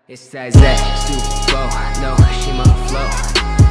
It's that Zach Super Bowl, no, she my flow.